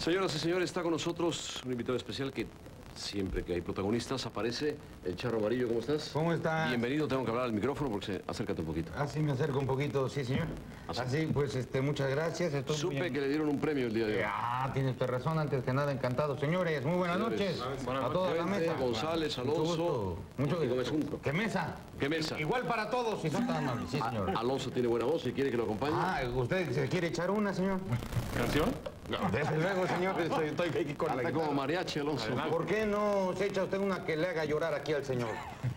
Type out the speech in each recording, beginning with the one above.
Señoras y señores, está con nosotros un invitado especial que siempre que hay protagonistas aparece. El Charro Amarillo, ¿cómo estás? ¿Cómo estás? Bienvenido, tengo que hablar al micrófono porque acércate un poquito. Así me acerco un poquito, sí, señor. Así, pues, muchas gracias. Supe que le dieron un premio el día de hoy. Tiene usted razón, antes que nada, encantado. Señores, muy buenas noches. A toda la mesa. González, Alonso. Mucho gusto. ¿Qué mesa? ¿Qué mesa? Igual para todos, si son tan amables, sí, señor. Alonso tiene buena voz y quiere que lo acompañe. ¿Usted se quiere echar una, señor? ¿Canción? Desde luego, señor. Estoy aquí con Anda como mariachi, Alonso. ¿Por qué no se echa usted una que le haga llorar aquí al señor?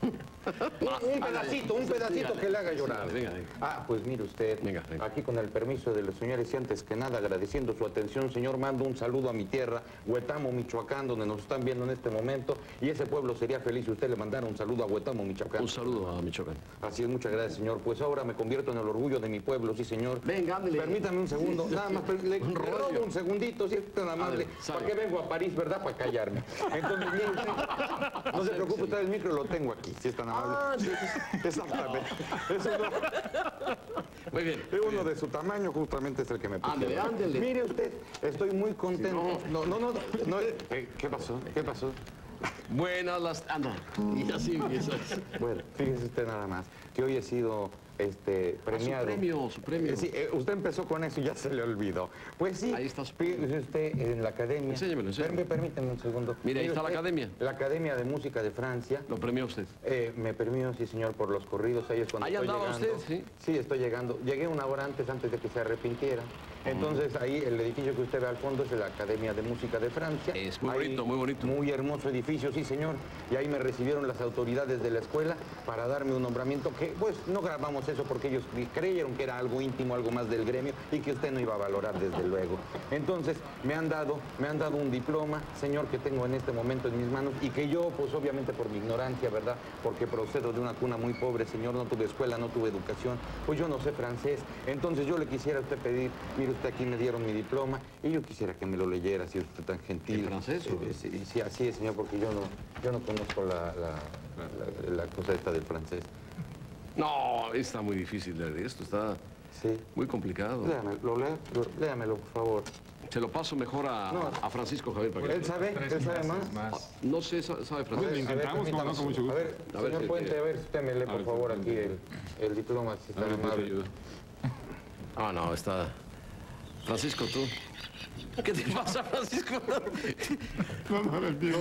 Un pedacito que le haga llorar. Venga. Pues mire usted, Venga. aquí con el permiso de los señores y antes que nada agradeciendo su atención, señor, mando un saludo a mi tierra, Huetamo, Michoacán, donde nos están viendo en este momento, y ese pueblo sería feliz si usted le mandara un saludo a Huetamo, Michoacán. Un saludo a Michoacán. Así es, muchas gracias, señor. Pues ahora me convierto en el orgullo de mi pueblo, sí, señor. Venga, ándale. Permítame un segundo, nada más, le robo un segundito, si es tan amable. Sale. ¿Para qué vengo a París, verdad? Para callarme. Entonces, mire usted, no se preocupe, usted el micro lo tengo aquí, si es tan amable. Exactamente. Muy bien. Uno de su tamaño justamente es el que me puso. Ándale. Mire usted, estoy muy contento. No. ¿Qué pasó? ¿Qué pasó? Buenas las... Anda. Y así empiezas. Bueno, fíjese usted nada más, que hoy he sido premiado. Su premio. Sí, usted empezó con eso y ya se le olvidó. Pues sí. Ahí está su Fíjese usted en la academia. Enséñamelo. Permíteme un segundo. Mira, ahí está la academia. La Academia de Música de Francia. Lo premió usted. Me premió, sí, señor, por los corridos. Ahí es cuando Ahí estoy andaba llegando. usted, sí. Sí, estoy llegando. Llegué una hora antes de que se arrepintiera. Entonces, ahí el edificio que usted ve al fondo es de la Academia de Música de Francia. Es muy Ahí, bonito, muy bonito. Muy hermoso edificio, sí, señor. Y ahí me recibieron las autoridades de la escuela para darme un nombramiento que, pues, no grabamos eso porque ellos creyeron que era algo íntimo, algo más del gremio y que usted no iba a valorar, desde luego. Entonces, me han dado un diploma, señor, que tengo en este momento en mis manos y que yo, pues, obviamente por mi ignorancia, ¿verdad? Porque procedo de una cuna muy pobre, señor, no tuve escuela, no tuve educación, pues yo no sé francés. Entonces, yo le quisiera a usted pedir, mire usted, aquí me dieron mi diploma y yo quisiera que me lo leyera, si usted tan gentil. ¿En francés? Sí, así es, señor, porque yo no conozco la cosa esta del francés. No, está muy difícil leer esto, está muy complicado. Léamelo, por favor. Se lo paso mejor a Francisco Javier para que... ¿Él sabe más? No sé, sabe francés. Lo intentamos, con mucho gusto. A ver, señor Puente, a ver si usted me lee, por favor, aquí el diploma, si está amable. No, está... Francisco, tú. ¿Qué te pasa, Francisco? No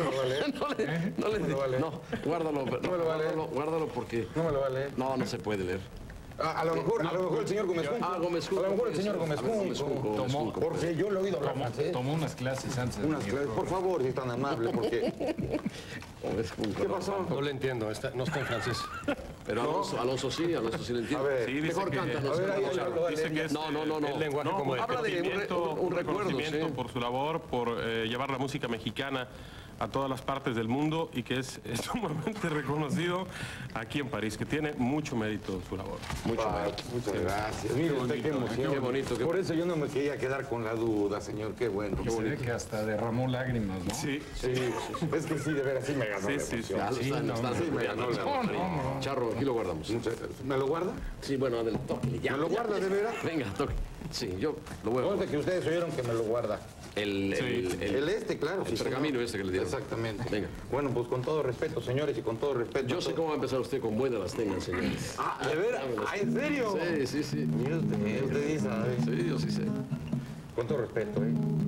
le No, guárdalo. No me lo va a leer. Guárdalo porque... No me lo va a leer. No se puede leer. A lo mejor el señor Gómez Junco. Gómez Junco. A lo mejor el señor Gómez Junco. Porque yo lo he oído hablar francés. Tomó unas clases antes. Unas clases, por favor, si es tan amable, porque... ¿Qué pasó? No le entiendo, no está en francés. Pero Alonso sí le entiende. A ver, Sí, dice mejor que, cántanos. Dice que es No. El lenguaje como de... Habla de un recuerdo, reconocimiento sí. por su labor, por llevar la música mexicana a todas las partes del mundo y que es sumamente reconocido aquí en París, que tiene mucho mérito su labor. Muchas gracias. Mire usted, qué emoción. Qué bonito. Por eso yo no me quería quedar con la duda, señor. Qué bueno. Se ve que hasta derramó lágrimas, ¿no? Sí. Es que sí, de veras, sí me ganó la emoción. Sí, me ganó la emoción. Charro, aquí lo guardamos. ¿Me lo guarda? Sí, bueno, adelante, tóquele ya. ¿Me lo guarda de veras? Venga, toque. Sí, yo lo voy a Conste que ustedes oyeron que me lo guarda. El Claro. El pergamino señor. que le dieron. Exactamente. Venga. Bueno, pues con todo respeto, señores, y con todo respeto... Yo sé cómo va a empezar usted con buenas las tengan, señores. ¿de veras? ¿En serio? Sí. Mire usted sí sabe. Sí, yo sí sé. Con todo respeto,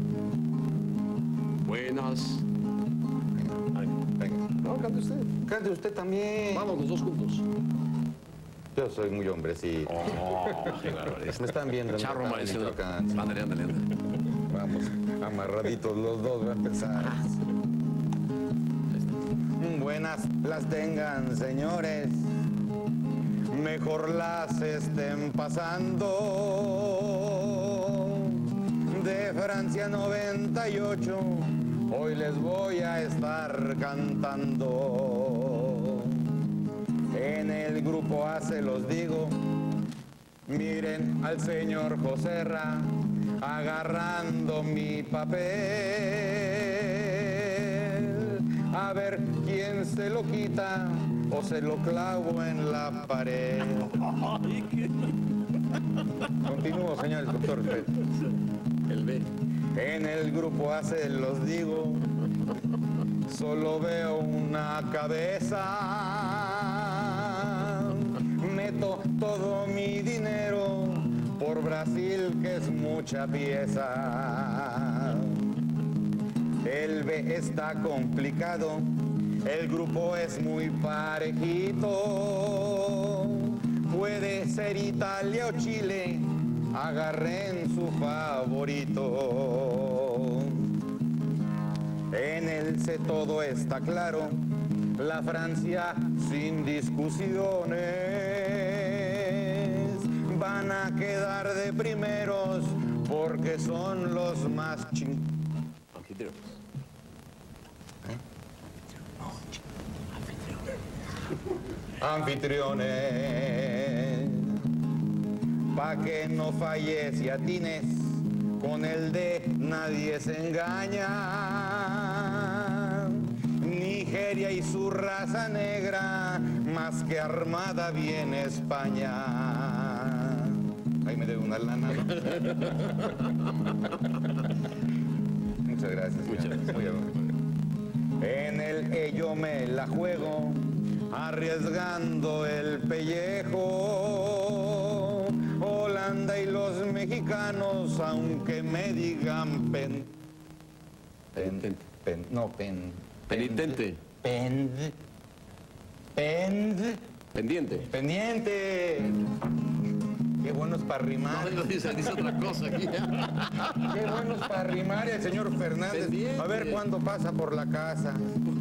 Buenas. Venga. No, cante usted. Cante usted también. Vamos, los dos juntos. Yo soy muy hombrecito. Qué barbaridad. Me están viendo. Charro Maestro. Michoacán. Ándale. Vamos, amarraditos los dos, va a empezar. Buenas las tengan, señores. Mejor las estén pasando. De Francia 98, hoy les voy a estar cantando. En el grupo A se los digo. Miren al señor Joserra agarrando mi papel. A ver quién se lo quita o se lo clavo en la pared. Continúo, señores, con todo respeto. El B. En el grupo A se los digo, solo veo una cabeza. Meto todo mi dinero por Brasil, que es mucha pieza. El B está complicado, el grupo es muy parejito. Puede ser Italia o Chile, agarren su favorito. En el C todo está claro, la Francia sin discusiones. Van a quedar de primeros porque son los más anfitriones. Pa' que no falles y atines, con el D nadie se engaña. Nigeria y su raza negra, más que armada viene España. Ahí me debe una lana, ¿no? Muchas gracias. Muchas gracias. Muy amable. En el E yo me la juego, arriesgando el pellejo. Holanda y los mexicanos, aunque me digan penitente. Pendiente. Qué buenos para rimar. No, dice otra cosa aquí. Qué buenos para rimar el señor Fernández. Pendiente. A ver cuándo pasa por la casa.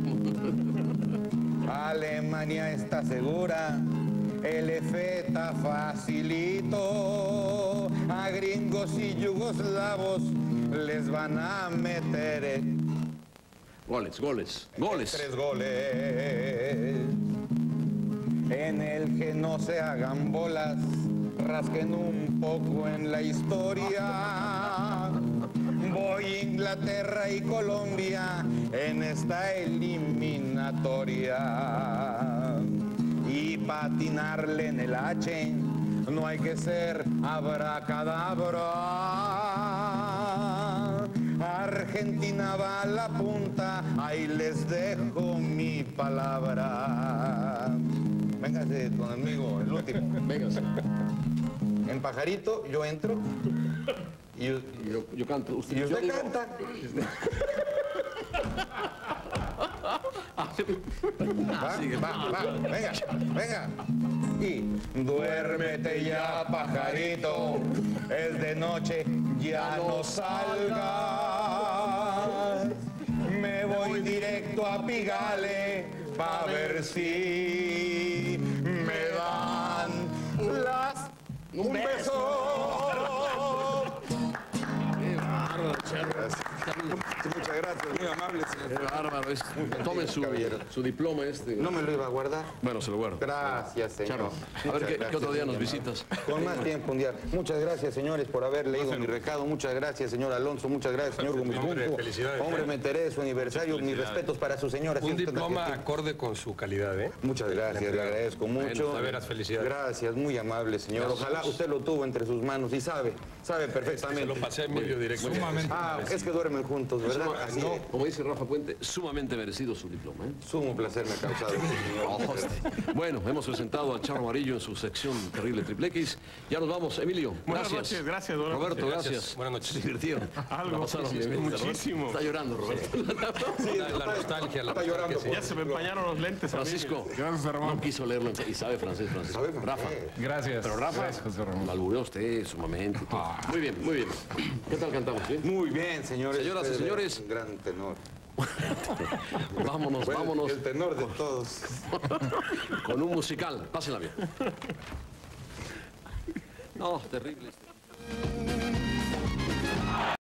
Alemania está segura, el F está facilito. A gringos y yugoslavos les van a meter Goles. 3 goles. En el que no se hagan bolas, rasquen un poco en la historia. Voy Inglaterra y Colombia en esta eliminatoria. Y patinarle en el H, no hay que ser abracadabra. Argentina va a la punta, ahí les dejo mi palabra. Véngase conmigo, el último. Véngase. En pajarito yo entro y yo canto. usted canta. Va, venga. Y duérmete ya, pajarito, es de noche, ya no salgas. Me voy directo a Pigale pa' ver si me dan un beso. Muchas gracias, muy amable, señor. Qué bárbaro. Tome su diploma este. No me lo iba a guardar. Bueno, se lo guardo. Gracias, señor. Charro, a ver qué otro día nos visitas. Con más tiempo un día. Muchas gracias, señores, por haber leído mi recado. Muchas gracias, señor Alonso. Muchas gracias, señor Gumuzunco. Felicidades. Hombre, me enteré de su aniversario. Mis respetos para su señora. Un diploma acorde con su calidad, ¿eh? Muchas gracias, le agradezco mucho. De veras, felicidades. Gracias, muy amable, señor. Ojalá usted lo tuvo entre sus manos y sabe perfectamente. Se lo pasé a Emilio directo. Es que duermen juntos, ¿verdad? Así No, es. como dice Rafa Puente, sumamente merecido su diploma. Sumo placer me ha causado, señor. Bueno, hemos presentado al Charro Amarillo en su sección Terrible Triple X. Ya nos vamos, Emilio. Buenas noches, gracias. Buenas Roberto, noches. gracias. Buenas noches. Se divirtieron. Algo, La pasaron sí, bien, muchísimo. Está llorando, Roberto. La nostalgia, Está llorando sí. Ya se me empañaron los lentes. Francisco, Gracias, hermano. no quiso leerlo y sabe francés, Francisco. ¿Sabe Rafa. Gracias. Pero Rafa, Gracias, José Ramón. malbureó usted sumamente. y todo. Muy bien, muy bien. ¿Qué tal cantamos? ¿Sí? Muy bien, señores. Señoras y Usted señores. Un gran tenor. Vámonos, Bueno, vámonos. El tenor de todos. Con un musical. Pásenla bien. No, terrible.